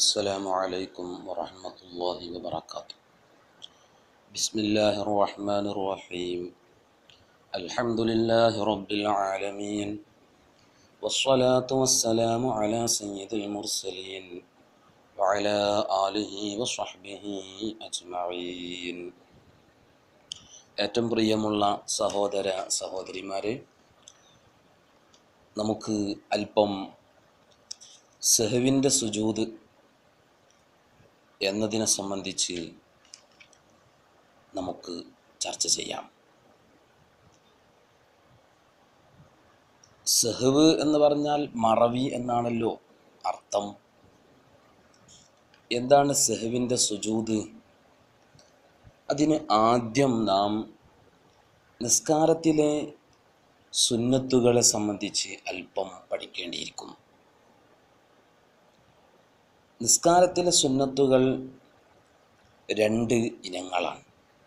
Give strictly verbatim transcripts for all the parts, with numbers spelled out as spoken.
السلام عليكم ورحمة الله وبركاته. بسم الله الرحمن الرحيم. الحمد لله رب العالمين، والصلاة والسلام على سيد المرسلين وعلى آله وصحبه أجمعين. ഏറ്റവും പ്രിയമുള്ള സഹോദര സഹോദരിമാരെ, നമുക്ക് അല്പം സഹവിൻ്റെ സുജൂദ് എന്നതിനെ സംബന്ധിച്ച് നമുക്ക് ചർച്ച ചെയ്യാം. സഹവ് എന്ന് പറഞ്ഞാൽ മറവി എന്നാണല്ലോ അർത്ഥം. എന്താണ് സഹവിൻ്റെ സുജൂദ്? അതിന് ആദ്യം നാം നിസ്കാരത്തിലെ സുന്നത്തുകളെ സംബന്ധിച്ച് അല്പം പഠിക്കേണ്ടിയിരിക്കുന്നു. നിസ്കാരത്തിലെ സുന്നത്തുകൾ രണ്ട് ഇനങ്ങളാണ്.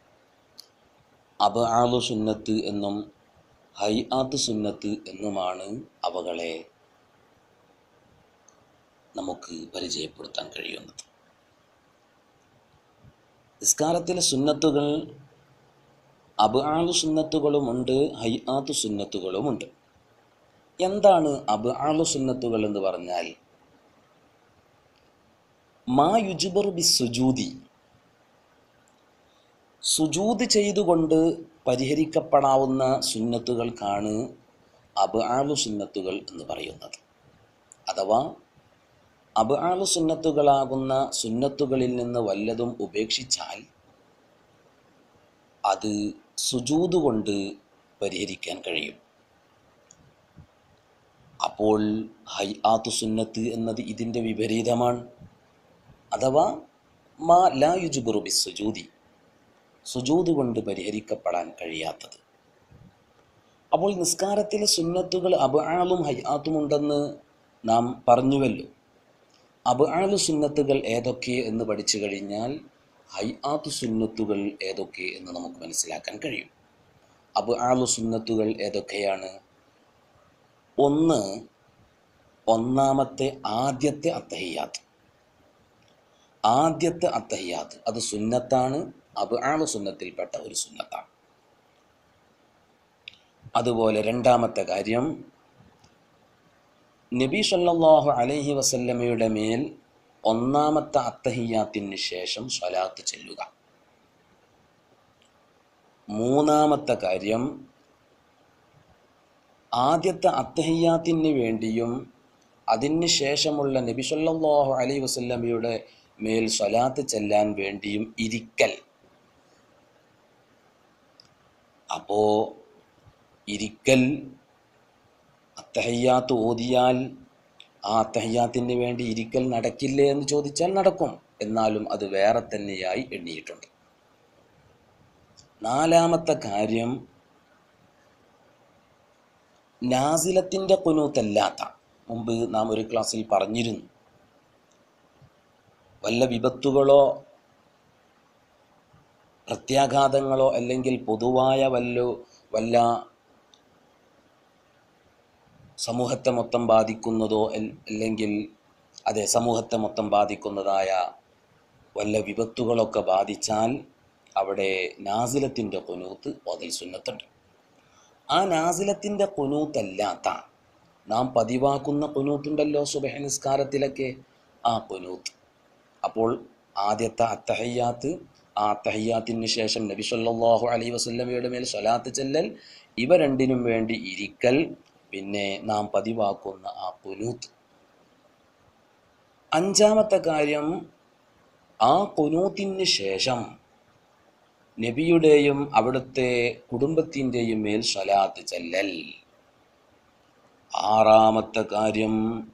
അബ്ആദു സുന്നത്ത് എന്നും ഹൈആത്ത് സുന്നത്ത് എന്നുമാണ് അവകളെ നമുക്ക് പരിചയപ്പെടുത്താൻ കഴിയുന്നത്. നിസ്കാരത്തിലെ സുന്നത്തുകൾ അബ്ആദു സുന്നത്തുകളുമുണ്ട്, ഹൈആത്ത് സുന്നത്തുകളുമുണ്ട്. എന്താണ് അബ്ആദു സുന്നത്തുകൾ എന്ന് പറഞ്ഞാൽ? മാ യുജ്ബറു ബിസ്സുജൂദി, സുജൂദ് ചെയ്തുകൊണ്ട് പരിഹരിക്കപ്പെടാവുന്ന സുന്നത്തുകൾക്കാണ് അബ്ആദു സുന്നത്തുകൾ എന്ന് പറയുന്നത്. അഥവാ അബ്ആദു സുന്നത്തുകളാകുന്ന സുന്നത്തുകളിൽ നിന്ന് വല്ലതും ഉപേക്ഷിച്ചാൽ അത് സുജൂദ് കൊണ്ട് പരിഹരിക്കാൻ കഴിയും. അപ്പോൾ ഹൈആത്ത് സുന്നത്ത് എന്നത് ഇതിൻ്റെ വിപരീതമാണ്. അഥവാ മാ ലാ യുജ്ബറു ബിസ്സുജൂദി, സുജൂദ് കൊണ്ട് പരിഹരിക്കപ്പെടാൻ കഴിയാത്തത്. അപ്പോൾ നിസ്കാരത്തിലെ സുന്നത്തുകൾ അബ്ആദും ഹൈആത്തും ഉണ്ടെന്ന് നാം പറഞ്ഞുവല്ലോ. അബ്ആദു സുന്നത്തുകൾ ഏതൊക്കെ എന്ന് പഠിച്ചു കഴിഞ്ഞാൽ ഹൈആത്ത് സുന്നത്തുകൾ ഏതൊക്കെ എന്ന് നമുക്ക് മനസ്സിലാക്കാൻ കഴിയും. അബ്ആദു സുന്നത്തുകൾ ഏതൊക്കെയാണ്? ഒന്ന്, ഒന്നാമത്തെ ആദ്യത്തെ അത്തഹിയ്യാത്ത്. ആദ്യത്തെ അത്തഹിയ്യാത്ത് അത് സുന്നത്താണ്, അബ്ആദു സുന്നത്തിൽപ്പെട്ട ഒരു സുന്നത്താണ്. അതുപോലെ രണ്ടാമത്തെ കാര്യം, നബി സല്ലല്ലാഹു അലൈഹി വസല്ലമയുടെ മേൽ ഒന്നാമത്തെ അത്തഹിയ്യാത്തിന് ശേഷം സ്വലാത്ത് ചൊല്ലുക. മൂന്നാമത്തെ കാര്യം, ആദ്യത്തെ അത്തഹിയ്യാത്തിന് വേണ്ടിയും അതിന് ശേഷമുള്ള നബി സല്ലല്ലാഹു അലൈഹി വസല്ലമയുടെ മേൽ സ്വലാത്ത് ചെല്ലാൻ വേണ്ടിയും ഇരിക്കൽ. അപ്പോ ഇരിക്കൽ അത്തഹിയ്യാത്ത് ഓതിയാൽ ആ അത്തഹിയ്യാത്തിന് വേണ്ടി ഇരിക്കൽ നടക്കില്ലേ എന്ന് ചോദിച്ചാൽ നടക്കും, എന്നാലും അത് വേറെ തന്നെയായി എണ്ണിയിട്ടുണ്ട്. നാലാമത്തെ കാര്യം, നാസിലത്തിൻ്റെ ഖുനൂത്തല്ലാത്ത, മുമ്പ് നാം ഒരു ക്ലാസ്സിൽ പറഞ്ഞിരുന്നു, വല്ല വിപത്തുകളോ പ്രത്യാഘാതങ്ങളോ അല്ലെങ്കിൽ പൊതുവായ വല്ല വല്ല സമൂഹത്തെ മൊത്തം ബാധിക്കുന്നതോ അല്ലെങ്കിൽ അതെ സമൂഹത്തെ മൊത്തം ബാധിക്കുന്നതായ വല്ല വിപത്തുകളൊക്കെ ബാധിച്ചാൽ അവിടെ നാസിലത്തിൻ്റെ ഖുനൂത്ത് ഓതൽ സുന്നത്തുണ്ട്. ആ നാസിലത്തിൻ്റെ ഖുനൂത്തല്ലാത്ത നാം പതിവാക്കുന്ന ഖുനൂത്തുണ്ടല്ലോ സുബ്ഹ് നിസ്കാരത്തിലൊക്കെ, ആ ഖുനൂത്ത്. അപ്പോൾ ആദ്യത്തെ അത്തഹിയ്യാത്ത്, ആ അത്തഹിയ്യാത്തിന് ശേഷം നബി സല്ലല്ലാഹു അലൈഹി വസല്ലമയുടെ മേൽ സ്വലാത്ത് ചെല്ലൽ, ഇവ രണ്ടിനും വേണ്ടി ഇരിക്കൽ, പിന്നെ നാം പതിവാക്കുന്ന ആ ഖുനൂത്ത്. അഞ്ചാമത്തെ കാര്യം, ആ ഖുനൂത്തിന് ശേഷം നബിയുടെയും അവിടുത്തെ കുടുംബത്തിൻ്റെയും മേൽ സ്വലാത്ത് ചെല്ലൽ. ആറാമത്തെ കാര്യം,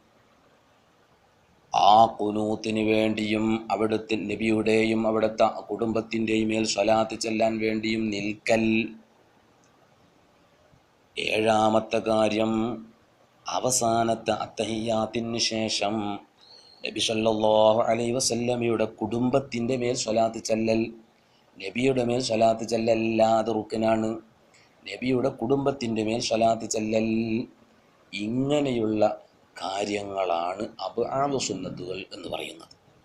ആ ഖുനൂത്തിന് വേണ്ടിയും അവിടുത്തെ നബിയുടെയും അവിടുത്തെ കുടുംബത്തിൻ്റെയും മേൽ സ്വലാത്ത് ചെല്ലാൻ വേണ്ടിയും നിൽക്കൽ. ഏഴാമത്തെ കാര്യം, അവസാനത്തെ അത്തഹിയ്യാത്തിന് ശേഷം നബി സല്ലല്ലാഹു അലൈഹി വസല്ലമയുടെ കുടുംബത്തിൻ്റെ മേൽ സ്വലാത്ത് ചെല്ലൽ. നബിയുടെ മേൽ സ്വലാത്ത് ചെല്ലല്ലാതെ റുക്നാണ്, നബിയുടെ കുടുംബത്തിൻ്റെ മേൽ സ്വലാത്ത് ചെല്ലൽ. ഇങ്ങനെയുള്ള കാര്യങ്ങളാണ് അബ്ആദു സുന്നത്തുകൾ എന്ന് പറയുന്നത്.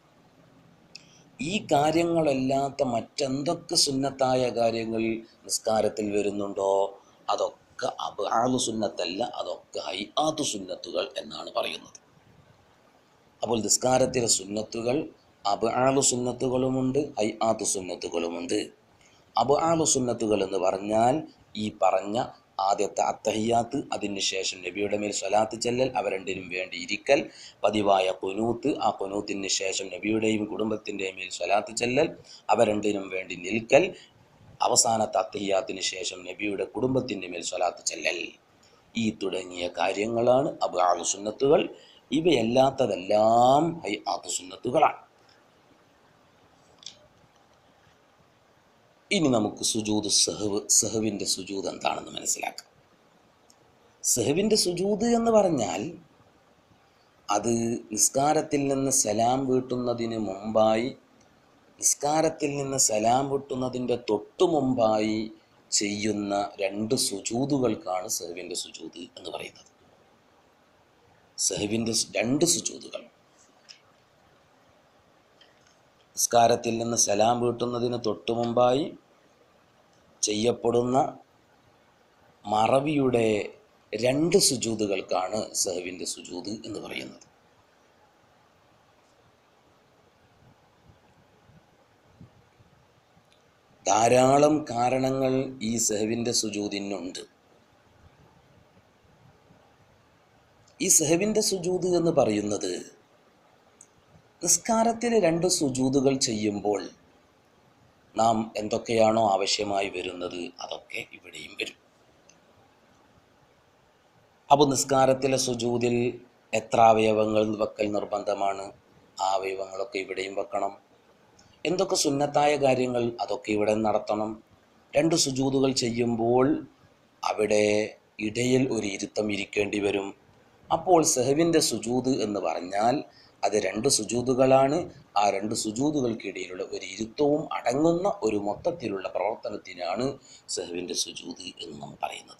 ഈ കാര്യങ്ങളല്ലാത്ത മറ്റെന്തൊക്കെ സുന്നത്തായ കാര്യങ്ങൾ നിസ്കാരത്തിൽ വരുന്നുണ്ടോ അതൊക്കെ അബ്ആദു സുന്നത്തല്ല, അതൊക്കെ ഹൈആത്തു സുന്നത്തുകൾ എന്നാണ് പറയുന്നത്. അപ്പോൾ നിസ്കാരത്തിലെ സുന്നത്തുകൾ അബ്ആദു സുന്നത്തുകളുമുണ്ട്, ഹൈആത്തു സുന്നത്തുകളുമുണ്ട്. അബ്ആദു സുന്നത്തുകൾ എന്ന് പറഞ്ഞാൽ ഈ പറഞ്ഞ ആദ്യത്തെ അത്തഹിയാത്ത്, അതിന് ശേഷം നബിയുടെ മേൽ സ്വലാത്ത് ചെല്ലൽ, അവ രണ്ടിനും വേണ്ടി ഇരിക്കൽ, പതിവായ ഖുനൂത്ത്, ആ ഖുനൂത്തിന് ശേഷം നബിയുടെയും കുടുംബത്തിൻ്റെയും മേൽ സ്വലാത്ത് ചെല്ലൽ, അവ രണ്ടിനും വേണ്ടി നിൽക്കൽ, അവസാനത്തെ അത്തഹിയാത്തിന് ശേഷം നബിയുടെ കുടുംബത്തിൻ്റെ മേൽ സ്വലാത്ത് ചെല്ലൽ, ഈ തുടങ്ങിയ കാര്യങ്ങളാണ് അബ്ആദു സുന്നത്തുകൾ. ഇവയല്ലാത്തതെല്ലാം ഹൈആത്തു സുന്നത്തുകളാണ്. ഇനി നമുക്ക് സുജൂദ് സഹവ്, സഹവിൻ്റെ സുജൂദ് എന്താണെന്ന് മനസ്സിലാക്കാം. സഹവിൻ്റെ സുജൂദ് എന്ന് പറഞ്ഞാൽ അത് നിസ്കാരത്തിൽ നിന്ന് സലാം വീട്ടുന്നതിന് മുമ്പായി, നിസ്കാരത്തിൽ നിന്ന് സലാം വീട്ടുന്നതിൻ്റെ തൊട്ടു മുമ്പായി ചെയ്യുന്ന രണ്ട് സുജൂദുകൾക്കാണ് സഹവിൻ്റെ സുജൂദ് എന്ന് പറയുന്നത്. സഹവിൻ്റെ രണ്ട് സുജൂദുകൾ നിസ്കാരത്തിൽ നിന്ന് സലാം വീട്ടുന്നതിന് തൊട്ടു മുമ്പായി ചെയ്യപ്പെടുന്ന മറവിയുടെ രണ്ട് സുജൂദുകൾക്കാണ് സഹവിൻ്റെ സുജൂദ് എന്ന് പറയുന്നത്. ധാരാളം കാരണങ്ങൾ ഈ സഹവിൻ്റെ സുജൂദിനുണ്ട്. ഈ സഹവിൻ്റെ സുജൂദ് എന്ന് പറയുന്നത് നിസ്കാരത്തിൽ രണ്ട് സുജൂദുകൾ ചെയ്യുമ്പോൾ നാം എന്തൊക്കെയാണോ ആവശ്യമായി വരുന്നത് അതൊക്കെ ഇവിടെയും വരും. അപ്പോൾ നിസ്കാരത്തിലെ സുജൂദിൽ എത്ര അവയവങ്ങൾ വെക്കൽ നിർബന്ധമാണ്, ആ അവയവങ്ങളൊക്കെ ഇവിടെയും വെക്കണം. എന്തൊക്കെ സുന്നത്തായ കാര്യങ്ങൾ അതൊക്കെ ഇവിടെ നടത്തണം. രണ്ട് സുജൂദുകൾ ചെയ്യുമ്പോൾ അവിടെ ഇടയിൽ ഒരു ഇരുത്തം ഇരിക്കേണ്ടി വരും. അപ്പോൾ സഹവിൻ്റെ സുജൂദ് എന്ന് പറഞ്ഞാൽ അത് രണ്ട് സുജൂദുകളാണ്. ആ രണ്ട് സുജൂദുകൾക്കിടയിലുള്ള ഒരു ഇരുത്തവും അടങ്ങുന്ന ഒരു മൊത്തത്തിലുള്ള പ്രവർത്തനത്തിനാണ് സഹവിൻ്റെ സുജൂദ് എന്ന് നാം പറയുന്നത്.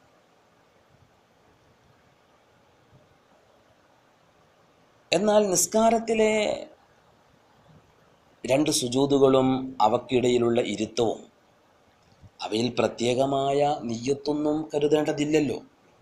എന്നാൽ നിസ്കാരത്തിലെ രണ്ട് സുജൂദുകളും അവക്കിടയിലുള്ള ഇരുത്തവും അവയിൽ പ്രത്യേകമായ നിയ്യത്തൊന്നും കരുതേണ്ടതില്ലല്ലോ.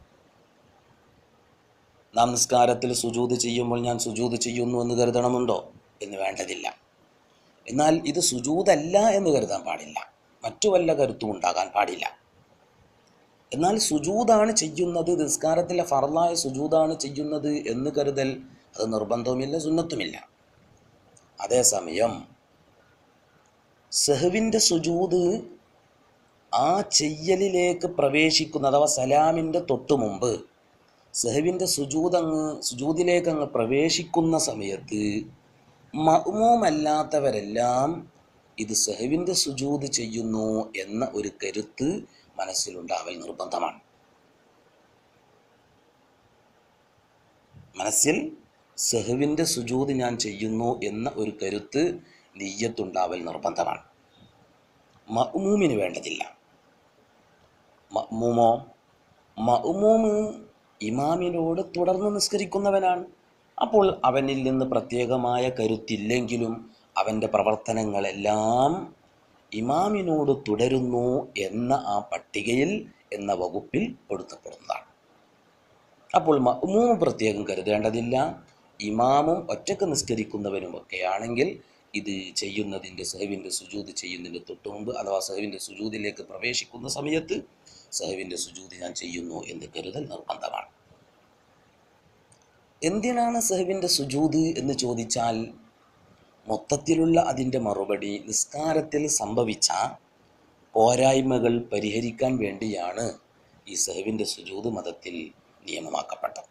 നാം നിസ്കാരത്തിൽ സുജൂദ് ചെയ്യുമ്പോൾ ഞാൻ സുജൂദ് ചെയ്യുന്നു എന്ന് കരുതണമുണ്ടോ എന്ന് വേണ്ടതില്ല. എന്നാൽ ഇത് സുജൂദല്ല എന്ന് കരുതാൻ പാടില്ല, മറ്റു വല്ല കരുത്തും ഉണ്ടാകാൻ പാടില്ല. എന്നാൽ സുജൂദാണ് ചെയ്യുന്നത്, നിസ്കാരത്തിലെ ഫർളായ സുജൂദാണ് ചെയ്യുന്നത് എന്ന് കരുതൽ അത് നിർബന്ധവുമില്ല, സുന്നത്തുമില്ല. അതേസമയം സഹവിൻ്റെ സുജൂദ് ആ ചെയ്യലിലേക്ക് പ്രവേശിക്കുന്ന, അഥവാ സലാമിൻ്റെ തൊട്ടു മുമ്പ് സഹവിൻ്റെ സുജൂദങ്ങ് സുജൂദിലേക്ക് അങ്ങ് പ്രവേശിക്കുന്ന സമയത്ത് മഅ്മൂമല്ലാത്തവരെല്ലാം ഇത് സഹവിൻ്റെ സുജൂദ് ചെയ്യുന്നു എന്ന ഒരു കരുത്ത് മനസ്സിലുണ്ടാവൽ നിർബന്ധമാണ്. മനസ്സിൽ സഹവിൻ്റെ സുജൂദ് ഞാൻ ചെയ്യുന്നു എന്ന ഒരു കരുത്ത് നിയ്യത്തുണ്ടാവൽ നിർബന്ധമാണ്. മഅ്മൂമിന് വേണ്ടതില്ല. മഅ്മൂമോ മഅ്മൂമ് ഇമാമിനോട് തുടർന്ന് നിസ്കരിക്കുന്നവനാണ്. അപ്പോൾ അവനിൽ നിന്ന് പ്രത്യേകമായ കരുത്തില്ലെങ്കിലും അവൻ്റെ പ്രവർത്തനങ്ങളെല്ലാം ഇമാമിനോട് തുടരുന്നു എന്ന ആ പട്ടികയിൽ എന്ന വകുപ്പിൽ പെടുത്തപ്പെടുന്നതാണ്. അപ്പോൾ മഅ്മൂം പ്രത്യേകം കരുതേണ്ടതില്ല. ഇമാമും ഒറ്റക്ക് നിസ്കരിക്കുന്നവനുമൊക്കെ ആണെങ്കിൽ ഇത് ചെയ്യുന്നതിൻ്റെ സഹവിൻ്റെ സുജൂദ് ചെയ്യുന്നതിൻ്റെ തൊട്ട് മുമ്പ്, അഥവാ സഹവിൻ്റെ സുജൂദിലേക്ക് പ്രവേശിക്കുന്ന സമയത്ത് സഹവിൻ്റെ സുജൂദ് ഞാൻ ചെയ്യുന്നു എന്ന് കരുതൽ നിർബന്ധമാണ്. എന്തിനാണ് സഹവിൻ്റെ സുജൂദ് എന്ന് ചോദിച്ചാൽ മൊത്തത്തിലുള്ള അതിൻ്റെ മറുപടി നിസ്കാരത്തിൽ സംഭവിച്ച പോരായ്മകൾ പരിഹരിക്കാൻ വേണ്ടിയാണ് ഈ സഹവിൻ്റെ സുജൂദ് മതത്തിൽ നിയമമാക്കപ്പെട്ടത്.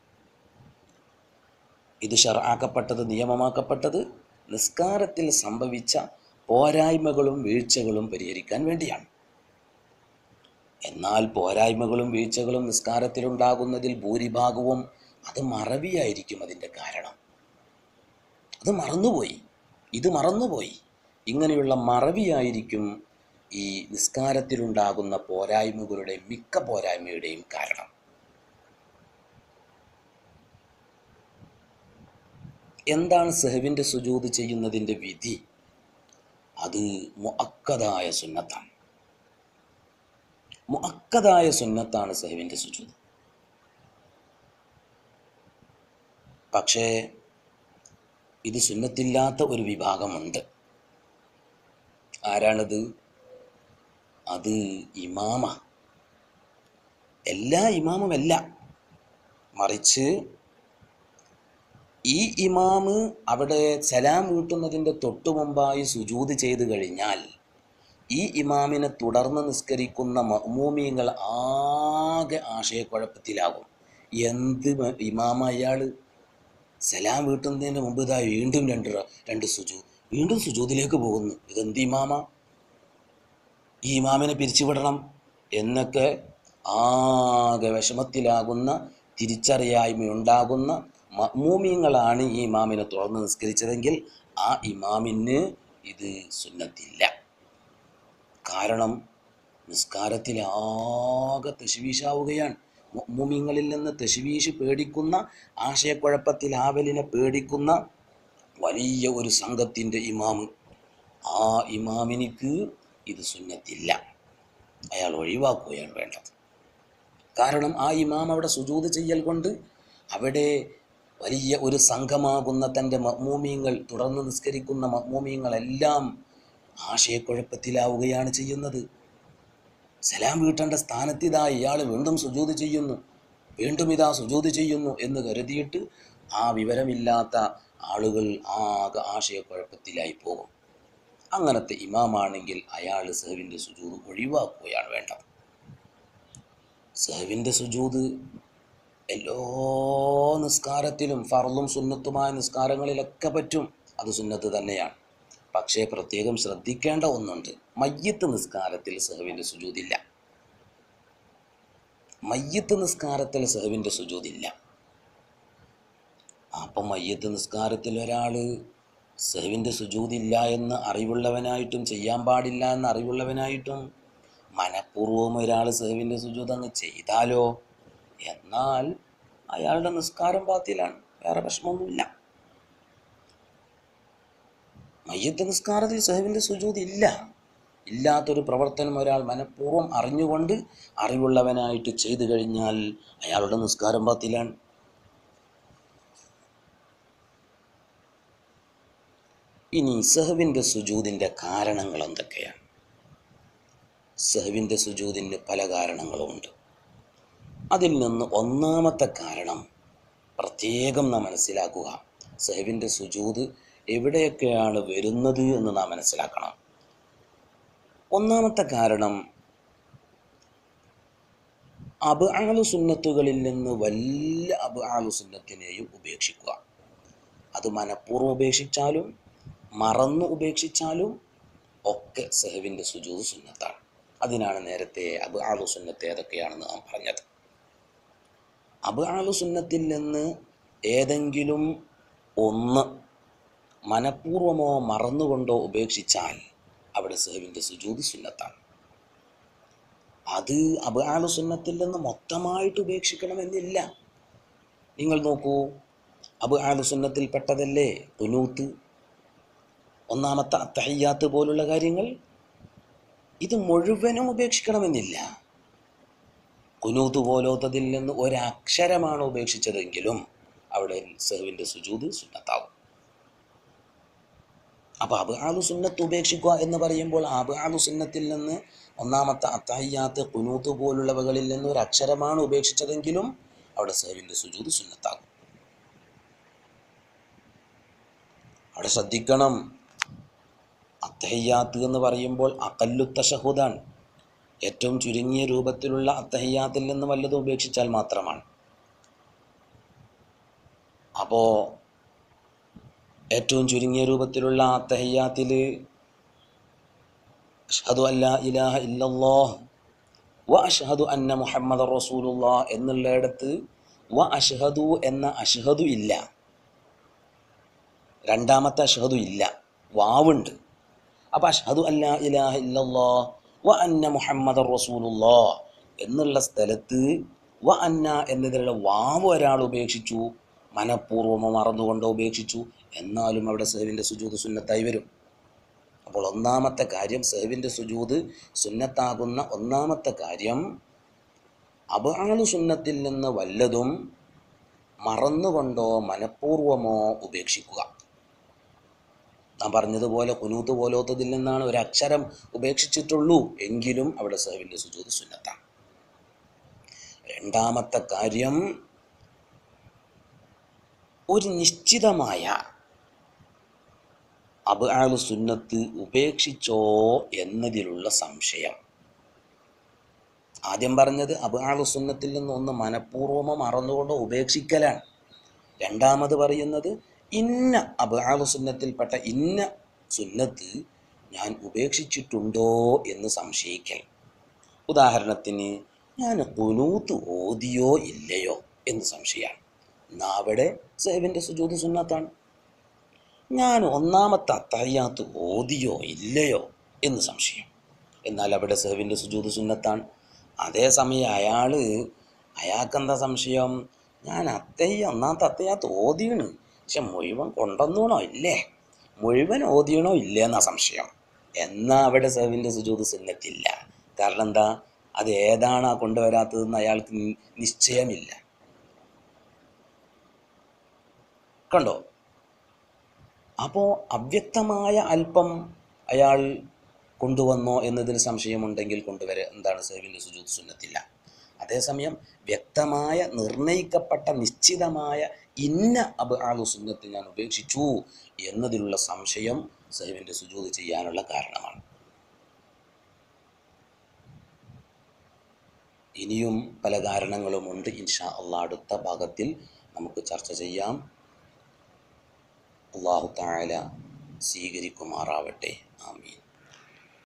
ഇത് ശർആക്കപ്പെട്ടത്, നിയമമാക്കപ്പെട്ടത് നിസ്കാരത്തിൽ സംഭവിച്ച പോരായ്മകളും വീഴ്ചകളും പരിഹരിക്കാൻ വേണ്ടിയാണ്. എന്നാൽ പോരായ്മകളും വീഴ്ചകളും നിസ്കാരത്തിലുണ്ടാകുന്നതിൽ ഭൂരിഭാഗവും അത് മറവിയായിരിക്കും. അതിൻ്റെ കാരണം അത് മറന്നുപോയി, ഇത് മറന്നുപോയി. ഇങ്ങനെയുള്ള മറവിയായിരിക്കും ഈ നിസ്കാരത്തിലുണ്ടാകുന്ന പോരായ്മകളുടെ മിക്ക പോരായ്മയുടെയും കാരണം. എന്താണ് സഹവിൻ്റെ സുജൂദ് ചെയ്യുന്നതിൻ്റെ വിധി? അത് മുഅക്കദായ സുന്നത്താണ്. മുഅക്കദായ സുന്നത്താണ് സഹവിൻ്റെ സുജൂദ്. പക്ഷേ ഇത് സുന്നത്തില്ലാത്ത ഒരു വിഭാഗമുണ്ട്. ആരാണത്? അത് ഇമാമ. എല്ലാ ഇമാമുമല്ല, മറിച്ച് ഈ ഇമാമ് അവിടെ സലാം വീട്ടുന്നതിൻ്റെ തൊട്ടു മുമ്പായി സുജൂദ് ചെയ്ത് കഴിഞ്ഞാൽ ഈ ഇമാമിനെ തുടർന്ന് നിസ്കരിക്കുന്ന മഅ്മൂമീങ്ങൾ ആകെ ആശയക്കുഴപ്പത്തിലാകും. എന്ത് ഇമാമ അയാൾ സലാം വീട്ടുന്നതിന് മുമ്പ് ഇതാ വീണ്ടും രണ്ട് രണ്ട് സുജൂദ്, വീണ്ടും സുജൂദിലേക്ക് പോകുന്നു, ഇതെന്ത് ഇമാമ, ഈ ഇമാമിനെ പിരിച്ചുവിടണം എന്നൊക്കെ ആകെ വിഷമത്തിലാകുന്ന, തിരിച്ചറിയായ്മയുണ്ടാകുന്ന മഅ്മൂമീങ്ങളാണ് ഈ ഇമാമിനെ തുറന്ന് നിസ്കരിച്ചതെങ്കിൽ ആ ഇമാമിന് ഇത് സുന്നത്തില്ല. കാരണം നിസ്കാരത്തിൽ ആകെ തശ്വീഷാവുകയാണ്. മഅ്മൂമീങ്ങളിൽ നിന്ന് തശ്വീഷ് പേടിക്കുന്ന, ആശയക്കുഴപ്പത്തിൽ ആവലിനെ പേടിക്കുന്ന വലിയ ഒരു സംഘത്തിൻ്റെ ഇമാമ്, ആ ഇമാമിനിക്ക് ഇത് സുന്നത്തില്ല, അയാൾ ഒഴിവാക്കുകയാണ് വേണ്ടത്. കാരണം ആ ഇമാം അവിടെ സുജൂദ് ചെയ്യൽ കൊണ്ട് അവിടെ വലിയ ഒരു സംഘമാകുന്ന തൻ്റെ മഅ്മൂമീങ്ങൾ, തുടർന്ന് നിസ്കരിക്കുന്ന മഅ്മൂമീങ്ങളെല്ലാം ആശയക്കുഴപ്പത്തിലാവുകയാണ് ചെയ്യുന്നത്. സലാം വീട്ടേണ്ട സ്ഥാനത്ത് ഇതാ ഇയാൾ വീണ്ടും സുജൂദ് ചെയ്യുന്നു, വീണ്ടും ഇതാ സുജൂദ് ചെയ്യുന്നു എന്ന് കരുതിയിട്ട് ആ വിവരമില്ലാത്ത ആളുകൾ ആകെ ആശയക്കുഴപ്പത്തിലായി പോകും. അങ്ങനത്തെ ഇമാമാണെങ്കിൽ അയാൾ സഹവിൻ്റെ സുജൂദ് ഒഴിവാക്കുകയാണ് വേണ്ടത്. സഹവിൻ്റെ സുജൂദ് എല്ലാ നിസ്കാരത്തിലും, ഫർളും സുന്നത്തുമായ നിസ്കാരങ്ങളിലൊക്കെ പറ്റും, അത് സുന്നത്ത് തന്നെയാണ്. പക്ഷേ പ്രത്യേകം ശ്രദ്ധിക്കേണ്ട ഒന്നുണ്ട്, മയ്യിത്ത് നിസ്കാരത്തിൽ സഹവിൻ്റെ സുജൂദില്ല. മയ്യിത്ത് നിസ്കാരത്തിൽ സഹവിൻ്റെ സുജൂദില്ല. അപ്പം മയ്യിത്ത് നിസ്കാരത്തിൽ ഒരാൾ സഹവിൻ്റെ സുജൂദില്ല എന്ന് അറിവുള്ളവനായിട്ടും ചെയ്യാൻ പാടില്ല എന്ന് അറിവുള്ളവനായിട്ടും മനഃപൂർവ്വം ഒരാൾ സഹവിൻ്റെ സുജൂദ് അങ്ങ് ചെയ്താലോ, എന്നാൽ അയാളുടെ നിസ്കാരം ബാത്തിലാണ്, വേറെ പ്രശ്നമൊന്നുമില്ല. മയ്യിത്ത് നിസ്കാരത്തിൽ സഹവിൻ്റെ സുജൂദ് ഇല്ല. ഇല്ലാത്തൊരു പ്രവർത്തനം ഒരാൾ മനഃപൂർവ്വം അറിഞ്ഞുകൊണ്ട് അറിവുള്ളവനായിട്ട് ചെയ്തു കഴിഞ്ഞാൽ അയാളുടെ നിസ്കാരം ബാത്തിലാണ്. ഇനി സഹവിൻ്റെ സുജൂദിൻ്റെ കാരണങ്ങൾ എന്തൊക്കെയാണ്? സഹവിൻ്റെ സുജൂദിന് പല കാരണങ്ങളുമുണ്ട്. അതിൽ നിന്ന് ഒന്നാമത്തെ കാരണം പ്രത്യേകം നാം മനസ്സിലാക്കുക. സഹവിൻ്റെ സുജൂദ് എവിടെയൊക്കെയാണ് വരുന്നത് എന്ന് നാം മനസ്സിലാക്കണം. ഒന്നാമത്തെ കാരണം അബ്ആലു സുന്നത്തുകളിൽ നിന്ന് വല്ല അബ്ആലു സുന്നത്തിനെയും ഉപേക്ഷിക്കുക. അത് മനഃപൂർവ്വം ഉപേക്ഷിച്ചാലും മറന്നു ഉപേക്ഷിച്ചാലും ഒക്കെ സഹവിൻ്റെ സുജൂദ് സുന്നത്താണ്. അതിനാണ് നേരത്തെ അബ്ആലു സുന്നത്ത് ഏതൊക്കെയാണെന്ന് നാം പറഞ്ഞത്. അബ്ആലു സുന്നത്തിൽ നിന്ന് ഏതെങ്കിലും ഒന്ന് മനഃപൂർവമോ മറന്നുകൊണ്ടോ ഉപേക്ഷിച്ചാൽ അവിടെ സഹവിൻ്റെ സുജൂദ് സുന്നത്താണ്. അത് അബ്ആലു സുന്നത്തിൽ നിന്ന് മൊത്തമായിട്ട് ഉപേക്ഷിക്കണമെന്നില്ല. നിങ്ങൾ നോക്കൂ, അബ്ആലു സുന്നത്തിൽ പെട്ടതല്ലേ ഖുനൂത്ത്, ഒന്നാമത്തെ അത്തഹിയ്യാത്ത് പോലുള്ള കാര്യങ്ങൾ. ഇത് മുഴുവനും ഉപേക്ഷിക്കണമെന്നില്ല. ഖുനൂത്ത് പോലോത്തതിൽ നിന്ന് ഒരക്ഷരമാണ് ഉപേക്ഷിച്ചതെങ്കിലും അവിടെ സഹവിൻ്റെ സുജൂദ് സുന്നത്താവും. അപ്പോൾ അബ്ആലു സുന്നത്ത് ഉപേക്ഷിക്കുക എന്ന് പറയുമ്പോൾ അബ്ആലു സുന്നത്തിൽ നിന്ന് ഒന്നാമത്തെ അത്തഹിയ്യാത്ത്, ഖുനൂത്ത് പോലുള്ളവകളിൽ നിന്ന് ഒരു അക്ഷരമാണ് ഉപേക്ഷിച്ചതെങ്കിലും അവിടെ സഹവിൻ്റെ സുജൂദ് സുന്നത്താകും. അവിടെ ശ്രദ്ധിക്കണം, അത്തഹിയ്യാത്ത് എന്ന് പറയുമ്പോൾ അഖല്ലു തശഹുദാണ്. ഏറ്റവും ചുരുങ്ങിയ രൂപത്തിലുള്ള അത്തഹിയ്യാത്തിൽ നിന്ന് വല്ലതും ഉപേക്ഷിച്ചാൽ മാത്രമാണ്. അപ്പോൾ ഏറ്റവും ചുരുങ്ങിയ രൂപത്തിലുള്ള അത്തഹിയ്യാത്തിൽ അഷ്ഹദു അല്ലാ ഇലാഹ ഇല്ലല്ലാഹ് വ അഷ്ഹദു അന്ന മുഹമ്മദർ റസൂലുള്ളാഹ് എന്നുള്ളിടത്ത് വ അഷ്ഹദു എന്ന അഷ്ഹദു ഇല്ല, രണ്ടാമത്തെ അഷ്ഹദു ഇല്ല, വാവുണ്ട്. അപ്പോൾ അഷ്ഹദു അല്ലാ ഇലാഹ ഇല്ലല്ലാഹ് വ അന്ന മുഹമ്മദർ റസൂലുള്ളാഹ് എന്നുള്ള സ്ഥലത്ത് വ അന്ന എന്നതിലുള്ള വാവ് ഒരാൾ ഉപേക്ഷിച്ചു, മനഃപൂർവ്വമോ മറന്നുകൊണ്ടോ ഉപേക്ഷിച്ചു, എന്നാലും അവിടെ സഹവിൻ്റെ സുജൂദ് സുന്നത്തായി വരും. അപ്പോൾ ഒന്നാമത്തെ കാര്യം സഹവിൻ്റെ സുജൂദ് സുന്നത്താകുന്ന ഒന്നാമത്തെ കാര്യം അബ്ആലു സുന്നത്തിൽ നിന്ന് വല്ലതും മറന്നുകൊണ്ടോ മനഃപൂർവമോ ഉപേക്ഷിക്കുക. നാം പറഞ്ഞതുപോലെ ഖുനൂത്ത് പോലോത്തതിൽ നിന്നാണ് ഒരു അക്ഷരം ഉപേക്ഷിച്ചിട്ടുള്ളൂ എങ്കിലും അവിടെ സഹവിൻ്റെ സുജൂദ് സുന്നത്താണ്. രണ്ടാമത്തെ കാര്യം ഒരു നിശ്ചിതമായ അബ്ആലു സുന്നത്ത് ഉപേക്ഷിച്ചോ എന്നതിലുള്ള സംശയം. ആദ്യം പറഞ്ഞത് അബ്ആലു സുന്നത്തിൽ നിന്ന് ഒന്ന് മനഃപൂർവമോ മറന്നുകൊണ്ടോ ഉപേക്ഷിക്കലാണ്. രണ്ടാമത് പറയുന്നത് ഇന്ന അബ്ആലു സുന്നത്തിൽപ്പെട്ട ഇന്ന സുന്നത്ത് ഞാൻ ഉപേക്ഷിച്ചിട്ടുണ്ടോ എന്ന് സംശയിക്കൽ. ഉദാഹരണത്തിന് ഞാൻ ഖുനൂത്ത് ഓതിയോ ഇല്ലയോ എന്ന് സംശയമാണ്. എന്നാൽ അവിടെ സഹവിൻ്റെ സുജൂദ് സുന്നത്താണ്. ഞാൻ ഒന്നാമത്തെ അത്തഹിയ്യാത്ത് ഓതിയോ ഇല്ലയോ എന്ന് സംശയം, എന്നാൽ അവിടെ സഹവിൻ്റെ സുജൂദ് സുന്നത്താണ്. അതേസമയം അയാൾ അയാൾക്കെന്താ സംശയം, ഞാൻ അത്തഹിയ്യ ഒന്നാമത്തെ അത്തഹിയ്യാത്ത് ഓതിയാണ്, പക്ഷെ മുഴുവൻ കൊണ്ടുവന്നോണോ ഇല്ലേ, മുഴുവൻ ഓതിയണോ ഇല്ലേ എന്നാ സംശയം. എന്നാൽ അവിടെ സഹവിൻ്റെ സുജൂദ് സുന്നത്തില്ല. കാരണം എന്താ, അത് ഏതാണ് ആ കൊണ്ടുവരാത്തതെന്ന് അയാൾക്ക് നിശ്ചയമില്ല. കണ്ടോ? അപ്പോൾ അവ്യക്തമായ അല്പം അയാൾ കൊണ്ടുവന്നോ എന്നതിൽ സംശയമുണ്ടെങ്കിൽ കൊണ്ടുവരെ എന്താണ് സഹവിൻ്റെ സുജൂദ് സുന്നത്തില്ല. അതേസമയം വ്യക്തമായ നിർണയിക്കപ്പെട്ട നിശ്ചിതമായ ഇന്ന അബ്ആലു സുന്നത്ത് ഞാൻ ഉപേക്ഷിച്ചു എന്നതിലുള്ള സംശയം സഹവിൻ്റെ സുജൂദ് ചെയ്യാനുള്ള കാരണമാണ്. ഇനിയും പല കാരണങ്ങളുമുണ്ട്. ഇൻഷാ അല്ലാഹ് അടുത്ത ഭാഗത്തിൽ നമുക്ക് ചർച്ച ചെയ്യാം. അല്ലാഹു തആല സ്വീകരിക്കുമാറാവട്ടെ. ആമീൻ.